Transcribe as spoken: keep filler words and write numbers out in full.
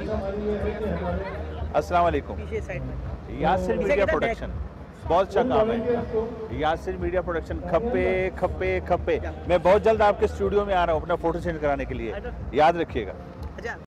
अस्सलाम वालेकुम। Yasir media production बहुत अच्छा काम है। यासिर मीडिया प्रोडक्शन खप्पे खप्पे खप्पे। मैं बहुत जल्द आपके स्टूडियो में आ रहा हूँ अपना फोटो सेंड कराने के लिए, याद रखिएगा।